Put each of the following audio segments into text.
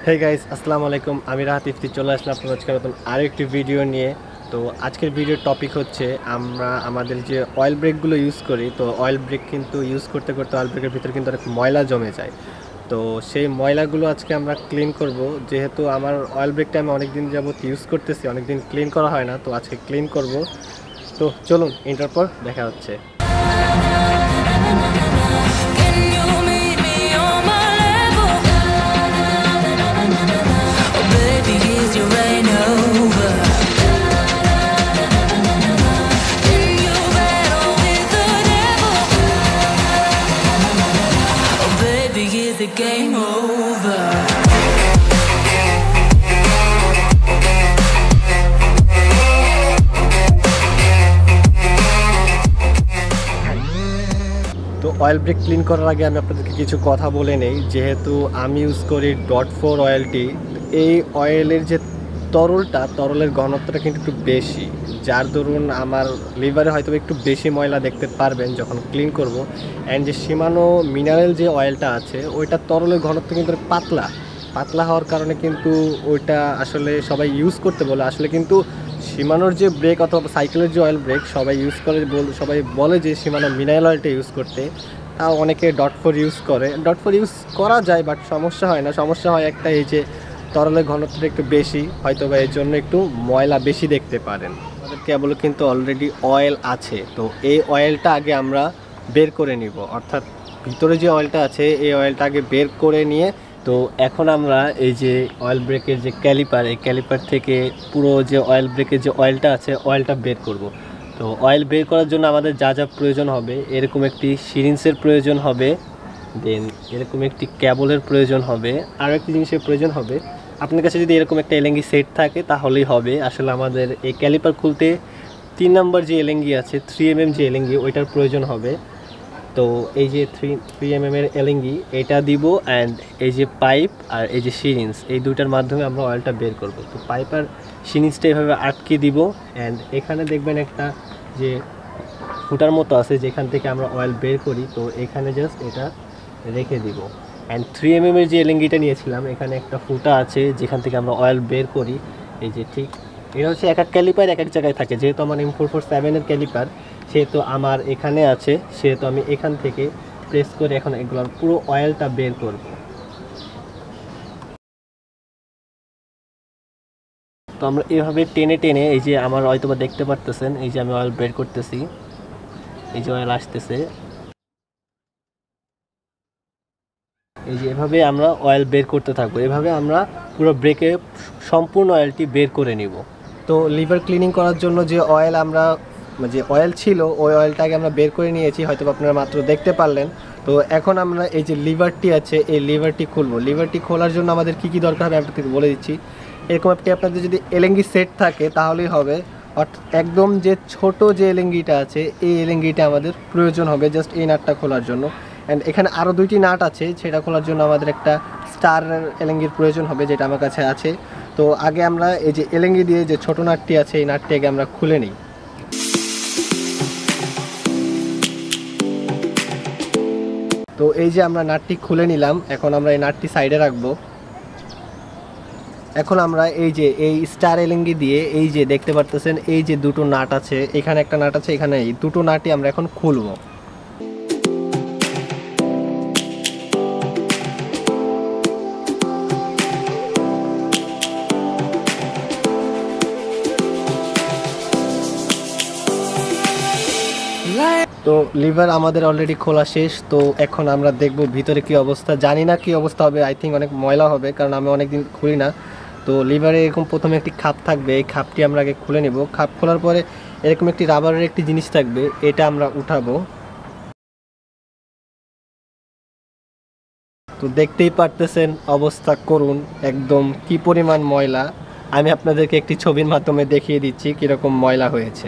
Hey guys আসসালামু আলাইকুম আমি রাহাত ইফতি চলে আসলাম আপনাদের আজকে নতুন আরেকটি ভিডিও নিয়ে। তো আজকের ভিডিওর টপিক হচ্ছে আমরা আমাদের যে অয়েল ব্রেকগুলো ইউজ করি, তো অয়েল ব্রেক কিন্তু ইউজ করতে করতে অয়েল ব্রেকের ভিতরে কিন্তু অনেক ময়লা জমে যায়। তো সেই ময়লাগুলো আজকে আমরা ক্লিন করব। যেহেতু আমার অয়েল ব্রেকটা আমি অনেক দিন যাবত ইউজ করতেছি, অনেক দিন ক্লিন করা হয় না, তো আজকে ক্লিন করব। তো চলুন ইন্টার পর দেখা হচ্ছে। Game over. তো অয়েল ব্রেক ক্লিন করার আগে আমি আপনাদেরকে কিছু কথা বলে নেই। যেহেতু আমি ইউজ করি .4 অয়েলটি, এই অয়েলের যে তরলের ঘনত্বটা কিন্তু একটু বেশি, যার দরুন আমার লিভারে হয়তো একটু বেশি ময়লা দেখতে পারবেন যখন ক্লিন করব। অ্যান্ড যে শিমানো মিনারেল যে অয়েলটা আছে ওইটা তরলের ঘনত্ব কিন্তু পাতলা হওয়ার কারণে কিন্তু ওইটা আসলে সবাই ইউজ করতে বলে। আসলে কিন্তু শিমানোর যে ব্রেক অথবা সাইকেলের যে অয়েল ব্রেক সবাই ইউজ করে, সবাই বলে যে শিমানো মিনারেল অয়েলটা ইউজ করতে। তাও অনেকে .4 ইউজ করে। .4 ইউজ করা যায়, বাট সমস্যা হয় না। সমস্যা হয় একটা, এই যে তরলের ঘনত্বটা একটু বেশি, হয়তো বা এর জন্য একটু ময়লা বেশি দেখতে পারেন। আমাদের কেবলও কিন্তু অলরেডি অয়েল আছে, তো এই অয়েলটা আগে আমরা বের করে নিব। অর্থাৎ ভিতরে যে অয়েলটা আছে এই অয়েলটা আগে বের করে নিয়ে, তো এখন আমরা এই যে অয়েল ব্রেকের যে ক্যালিপার, এই ক্যালিপার থেকে পুরো যে অয়েল ব্রেকের যে অয়েলটা আছে অয়েলটা বের করব। তো অয়েল বের করার জন্য আমাদের যা যা প্রয়োজন হবে, এরকম একটি সিরিঞ্জের প্রয়োজন হবে, দেন এরকম একটি ক্যাবলের প্রয়োজন হবে, আরও একটি জিনিসের প্রয়োজন হবে। আপনার কাছে যদি এরকম একটা এলেঙ্গি সেট থাকে তাহলেই হবে। আসলে আমাদের এই ক্যালিপার খুলতে 3 নম্বর যে এলেঙ্গি আছে, 3mm যে এলেঙ্গি, ওইটার প্রয়োজন হবে। তো এই যে 3mm এর এলেঙ্গি এটা দিব, অ্যান্ড এই যে পাইপ আর এই যে সিরিঞ্জ, এই দুইটার মাধ্যমে আমরা অয়েলটা বের করব। তো পাইপ আর সিরিঞ্জটা এভাবে আটকে দিব, অ্যান্ড এখানে দেখবেন একটা যে ফুটার মতো আছে যেখান থেকে আমরা অয়েল বের করি, তো এখানে জাস্ট এটা রেখে দিব। অ্যান্ড 3mm এর যে এলেঙ্গিটা নিয়েছিলাম, এখানে একটা ফুটা আছে যেখান থেকে আমরা অয়েল বের করি। এই যে ঠিক এটা হচ্ছে এক এক ক্যালিপার এক এক জায়গায় থাকে। যেহেতু আমার M447 এর ক্যালিপার, সেহেতু আমার এখানে আছে, সেহেতু আমি এখান থেকে প্রেস করে এখন এগুলোর পুরো অয়েলটা বের করব। তো আমরা এভাবে টেনে টেনে, এই যে আমার হয়তো বা দেখতে পারতেছেন, এই যে আমি অয়েল বের করতেছি, এই যে অয়েল আসতেছে, এই যে এভাবে আমরা অয়েল বের করতে থাকবো। এভাবে আমরা পুরো ব্রেকে সম্পূর্ণ অয়েলটি বের করে নিব। তো লিভার ক্লিনিং করার জন্য যে অয়েল যে অয়েল ছিল ওই অয়েলটাকে আমরা বের করে নিয়েছি, হয়তো আপনারা মাত্র দেখতে পারলেন। তো এখন আমরা এই যে লিভারটি আছে এই লিভারটি খুলবো। লিভারটি খোলার জন্য আমাদের কি কি দরকার হবে আপনাদের বলে দিচ্ছি। এরকম একটি আপনাদের যদি এলেঙ্গি সেট থাকে তাহলেই হবে। অর্থাৎ একদম যে ছোট যে এলেঙ্গিটা আছে এই এলেঙ্গিটা আমাদের প্রয়োজন হবে জাস্ট এই নাটটা খোলার জন্য। অ্যান্ড এখানে আরও 2টি নাট আছে, সেটা খোলার জন্য আমাদের একটা স্টার এলেঙ্গির প্রয়োজন হবে, যেটা আমার কাছে আছে। তো আগে আমরা এই যে এলেঙ্গি দিয়ে যে ছোট নাটটি আছে এই নাটটি আগে আমরা খুলে নিই। তো এই যে আমরা নাটটি খুলে নিলাম, এখন আমরা এই নাটটি সাইডে রাখবো। এখন আমরা এই যে এই স্টার এলেঙ্গি দিয়ে, এই যে দেখতে পারতেছেন এই যে দুটো নাট আছে, এখানে একটা নাট আছে, এখানে এই দুটো নাটই আমরা এখন খুলবো। তো লিভার আমাদের অলরেডি খোলা শেষ। তো এখন আমরা দেখব ভিতরে কি অবস্থা। জানি না কি অবস্থা হবে, আই থিঙ্ক অনেক ময়লা হবে, কারণ আমি অনেকদিন খুলি না। তো লিভারে এরকম প্রথমে একটি খাপ থাকবে, এই খাপটি আমরা আগে খুলে নেব। খাপ খোলার পরে এরকম একটি রাবারের একটি জিনিস থাকবে, এটা আমরা উঠাবো। তো দেখতেই পারতেছেন অবস্থা করুন একদম কি পরিমাণ ময়লা। আমি আপনাদেরকে একটি ছবির মাধ্যমে দেখিয়ে দিচ্ছি কীরকম ময়লা হয়েছে।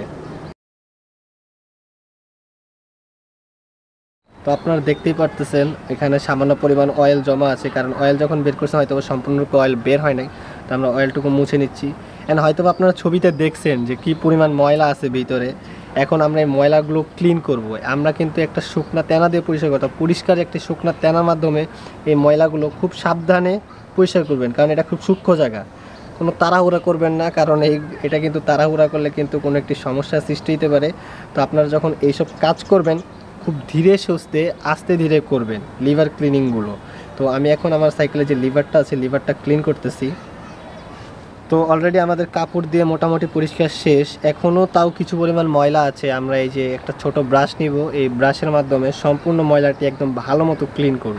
তো আপনারা দেখতেই পারতেছেন এখানে সামান্য পরিমাণ অয়েল জমা আছে, কারণ অয়েল যখন বের করছে হয়তো সম্পূর্ণরূপে অয়েল বের হয় নাই। তো আমরা অয়েলটুকু মুছে নিচ্ছি। অ্যান্ড হয়তো আপনারা ছবিতে দেখছেন যে কি পরিমাণ ময়লা আছে ভিতরে। এখন আমরা এই ময়লাগুলো ক্লিন করব। আমরা কিন্তু একটা শুকনা তেনা দিয়ে পরিষ্কার করতে, পরিষ্কার একটি শুকনা তেনার মাধ্যমে এই ময়লাগুলো খুব সাবধানে পরিষ্কার করবেন, কারণ এটা খুব সূক্ষ্ম জায়গা। কোনো তাড়াহুড়া করবেন না, কারণ এটা কিন্তু তাড়াহুড়া করলে কিন্তু কোনো একটি সমস্যার সৃষ্টি হতে পারে। তো আপনারা যখন এইসব কাজ করবেন খুব ধীরে সুস্থে আস্তে ধীরে করবেন লিভার ক্লিনিংগুলো। তো আমি এখন আমার সাইকেলে যে লিভারটা আছে লিভারটা ক্লিন করতেছি। তো অলরেডি আমাদের কাপড় দিয়ে মোটামুটি পরিষ্কার শেষ, এখনও তাও কিছু পরিমাণ ময়লা আছে। আমরা এই যে একটা ছোট ব্রাশ নিব, এই ব্রাশের মাধ্যমে সম্পূর্ণ ময়লাটি একদম ভালো মতো ক্লিন করব।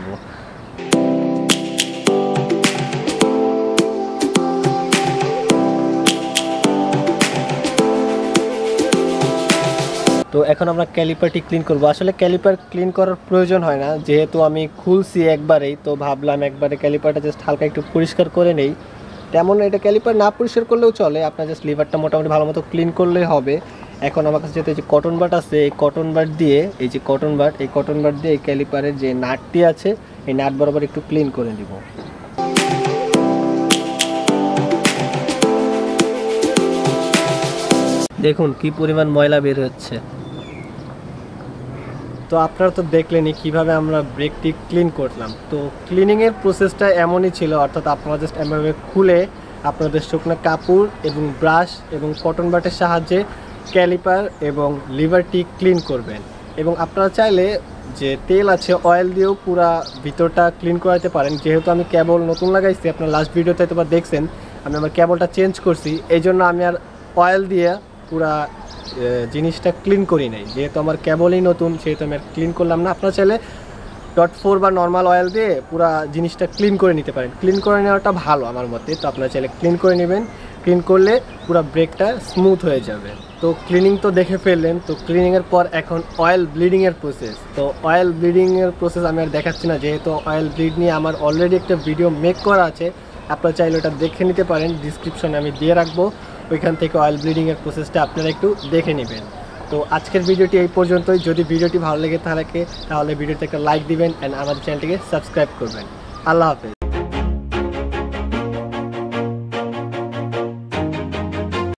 তো এখন আমরা ক্যালিপারটি ক্লিন করব। আসলে ক্যালিপার ক্লিন করার প্রয়োজন হয় না, যেহেতু আমি খুলছি একবারেই, তো ভাবলাম একবারে ক্যালিপারটা জাস্ট হালকা একটু পরিষ্কার করে নেই। তেমন এটা ক্যালিপার না পরিষ্কার করলেও চলে, আপনার জাস্ট লিভারটা মোটামুটি ভালো মতো ক্লিন করলেই হবে। এখন আমার কাছে যেহেতু এই যে কটন বাট আছে, এই কটন বাট দিয়ে এই কটন বাট দিয়ে এই ক্যালিপারের যে নাটটি আছে এই নাট বরাবর একটু ক্লিন করে নিব। দেখুন কি পরিমাণ ময়লা বের হচ্ছে। তো আপনারা তো দেখলেনই কীভাবে আমরা ব্রেকটি ক্লিন করলাম। তো ক্লিনিংয়ের প্রসেসটা এমনই ছিল, অর্থাৎ আপনারা জাস্ট এমনভাবে খুলে আপনাদের শুকনো কাপড় এবং ব্রাশ এবং কটন বাটের সাহায্যে ক্যালিপার এবং লিভারটি ক্লিন করবেন। এবং আপনারা চাইলে যে তেল আছে অয়েল দিয়েও পুরা ভিতরটা ক্লিন করাতে পারেন। যেহেতু আমি কেবল নতুন লাগাইছি, আপনার লাস্ট ভিডিওতে হয়তো বা দেখছেন আমি আমার কেবলটা চেঞ্জ করছি, এই জন্য আমি আর অয়েল দিয়ে পুরা জিনিসটা ক্লিন করি নাই। যেহেতু আমার কেবলই নতুন সেহেতু আমি আর ক্লিন করলাম না। আপনারা চাইলে .4 বা নর্মাল অয়েল দিয়ে পুরা জিনিসটা ক্লিন করে নিতে পারেন। ক্লিন করে নেওয়াটা ভালো আমার মতে। তো আপনারা চাইলে ক্লিন করে নেবেন, ক্লিন করলে পুরো ব্রেকটা স্মুথ হয়ে যাবে। তো ক্লিনিং তো দেখে ফেললেন। তো ক্লিনিংয়ের পর এখন অয়েল ব্লিডিংয়ের প্রসেস। তো অয়েল ব্লিডিংয়ের প্রসেস আমি আর দেখাচ্ছি না, যেহেতু অয়েল ব্লিড নিয়ে আমার অলরেডি একটা ভিডিও মেক করা আছে, আপনারা চাইলে ওটা দেখে নিতে পারেন, ডিসক্রিপশনে আমি দিয়ে রাখবো, ওইখান থেকে অয়েল ব্লিডিংয়ের প্রসেসটা আপনারা একটু দেখে নেবেন। তো আজকের ভিডিওটি এই পর্যন্তই। যদি ভিডিওটি ভালো লেগে থাকে তাহলে ভিডিওতে একটা লাইক দিবেন অ্যান্ড আমাদের চ্যানেলটিকে সাবস্ক্রাইব করবেন। আল্লাহ হাফেজ।